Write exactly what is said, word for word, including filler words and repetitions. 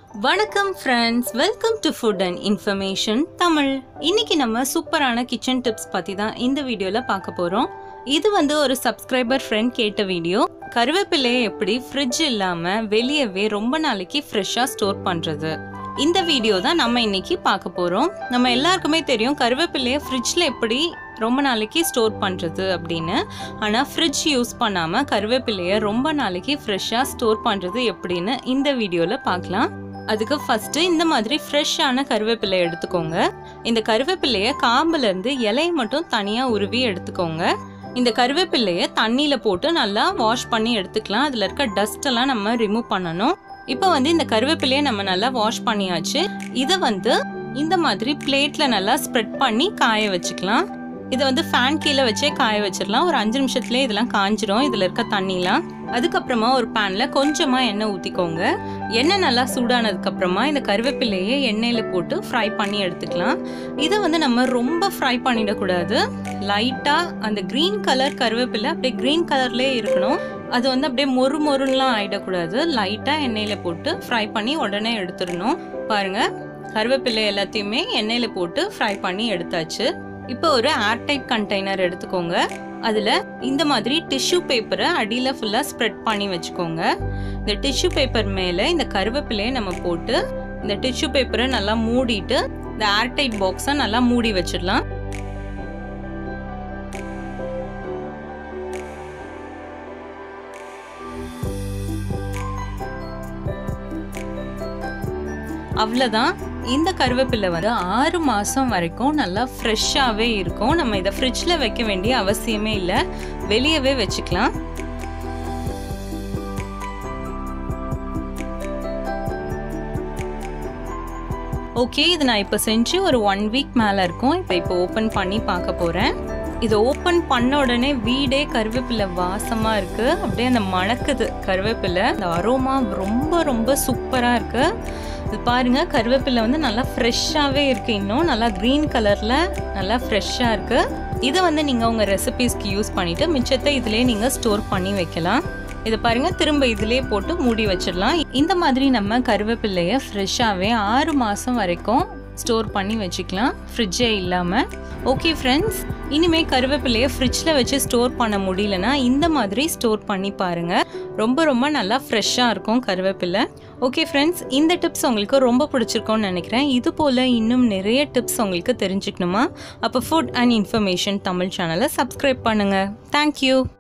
வணக்கம் friends, welcome to food and information Tamil. இன்னைக்கு நம்ம சூப்பரான கிச்சன் டிப்ஸ் பற்றி தான் இந்த வீடியோவில் பார்க்க போகிறோம். இது வந்து ஒரு சப்ஸ்கிரைபர் ஃப்ரெண்ட் கேட்ட வீடியோ. கருவேப்பிலையை எப்படி ஃப்ரிட்ஜ் இல்லாமல் வெளியவே ரொம்ப நாளைக்கு ஃப்ரெஷ்ஷாக ஸ்டோர் பண்ணுறது, இந்த வீடியோ தான் நம்ம இன்னைக்கு பார்க்க போகிறோம். நம்ம எல்லாருக்குமே தெரியும் கருவேப்பிலையை ஃப்ரிட்ஜில் எப்படி ரொம்ப நாளைக்கு ஸ்டோர் பண்ணுறது அப்படின்னு. ஆனால் ஃப்ரிட்ஜ் யூஸ் பண்ணாமல் கருவேப்பிலையை ரொம்ப நாளைக்கு ஃப்ரெஷ்ஷாக ஸ்டோர் பண்ணுறது எப்படின்னு இந்த வீடியோவில் பார்க்கலாம். அதுக்கு ஃபஸ்ட்டு இந்த மாதிரி ஃப்ரெஷ்ஷான கருவேப்பிலை எடுத்துக்கோங்க. இந்த கருவேப்பிலையை காம்புலேருந்து இலையை மட்டும் தனியாக உருவி எடுத்துக்கோங்க. இந்த கருவேப்பிலையை தண்ணியில் போட்டு நல்லா வாஷ் பண்ணி எடுத்துக்கலாம். அதில் இருக்க டஸ்ட்டெல்லாம் நம்ம ரிமூவ் பண்ணணும். இப்போ வந்து இந்த கருவேப்பிலையை நம்ம நல்லா வாஷ் பண்ணியாச்சு. இதை வந்து இந்த மாதிரி பிளேட்டில் நல்லா ஸ்ப்ரெட் பண்ணி காய வச்சுக்கலாம். இதை வந்து ஃபேன் கீழே வச்சே காய வச்சிடலாம். ஒரு அஞ்சு நிமிஷத்துலேயே இதெல்லாம் காஞ்சிரும், இதில் இருக்க தண்ணிலாம். அதுக்கப்புறமா ஒரு பேனில் கொஞ்சமாக எண்ணெய் ஊற்றிக்கோங்க. எண்ணெய் நல்லா சூடானதுக்கப்புறமா இந்த கருவேப்பிலையை எண்ணெயில் போட்டு ஃப்ரை பண்ணி எடுத்துக்கலாம். இதை வந்து நம்ம ரொம்ப ஃப்ரை பண்ணிடக்கூடாது. லைட்டாக அந்த க்ரீன் கலர் கருவேப்பிலை அப்படியே க்ரீன் கலர்லேயே இருக்கணும். அது வந்து அப்படியே மொறு மொறுலாம் ஆகிடக்கூடாது. லைட்டாக எண்ணெயில் போட்டு ஃப்ரை பண்ணி உடனே எடுத்துடணும். பாருங்கள், கருவேப்பிலை எல்லாத்தையுமே எண்ணெயில் போட்டு ஃப்ரை பண்ணி எடுத்தாச்சு. இப்போ ஒரு ஏர்டைட் கண்டெய்னர் எடுத்துக்கோங்க. அதில் இந்த மாதிரி டிஷ்யூ பேப்பரை அடியில் ஃபுல்லாக ஸ்ப்ரெட் பண்ணி வச்சுக்கோங்க. இந்த டிஷ்யூ பேப்பர் மேலே இந்த கருவேப்பிலையை நம்ம போட்டு இந்த டிஷ்யூ பேப்பரை நல்லா மூடிட்டு இந்த ஏர்டைட் பாக்ஸை நல்லா மூடி வச்சிடலாம். அவ்வளோதான். இந்த கருவேப்பிலை வந்து ஆறு மாதம் வரைக்கும் நல்லா ஃப்ரெஷ்ஷாகவே இருக்கும். நம்ம இதை ஃப்ரிட்ஜில் வைக்க வேண்டிய அவசியமே இல்லை, வெளியவே வச்சுக்கலாம். ஓகே, இது நான் இப்போ செஞ்சு ஒரு ஒன் வீக் மேலே இருக்கும். இப்போ இப்போ ஓப்பன் பண்ணி பார்க்க போகிறேன். இதை ஓப்பன் பண்ண உடனே வீடே கருவேப்பிலை வாசமாக இருக்குது. அப்படியே அந்த மணக்குது கருவேப்பிலை. அந்த அரோமா ரொம்ப ரொம்ப சூப்பராக இருக்குது. இது பாருங்கள், கருவேப்பிலை வந்து நல்லா ஃப்ரெஷ்ஷாகவே இருக்குது. இன்னும் நல்லா க்ரீன் கலரில் நல்லா ஃப்ரெஷ்ஷாக இருக்குது. இதை வந்து நீங்கள் உங்கள் ரெசிபீஸ்க்கு யூஸ் பண்ணிவிட்டு மிச்சத்தை இதிலே நீங்கள் ஸ்டோர் பண்ணி வைக்கலாம். இதை பாருங்கள், திரும்ப இதிலே போட்டு மூடி வச்சிடலாம். இந்த மாதிரி நம்ம கருவேப்பிலையை ஃப்ரெஷ்ஷாகவே ஆறு மாதம் வரைக்கும் ஸ்டோர் பண்ணி வச்சுக்கலாம், ஃப்ரிட்ஜே இல்லாமல். ஓகே ஃப்ரெண்ட்ஸ், இனிமேல் கருவேப்பிலையை ஃப்ரிட்ஜில் வச்சு ஸ்டோர் பண்ண முடியலன்னா இந்த மாதிரி ஸ்டோர் பண்ணி பாருங்கள். ரொம்ப ரொம்ப நல்லா ஃப்ரெஷ்ஷாக இருக்கும் கருவேப்பிலை. ஓகே ஃப்ரெண்ட்ஸ், இந்த டிப்ஸ் உங்களுக்கு ரொம்ப பிடிச்சிருக்கோன்னு நினைக்கிறேன். இது போல் இன்னும் நிறைய டிப்ஸ் உங்களுக்கு தெரிஞ்சுக்கணுமா? அப்போ ஃபுட் அண்ட் இன்ஃபர்மேஷன் தமிழ் சேனலை சப்ஸ்கிரைப் பண்ணுங்கள். தேங்க்யூ.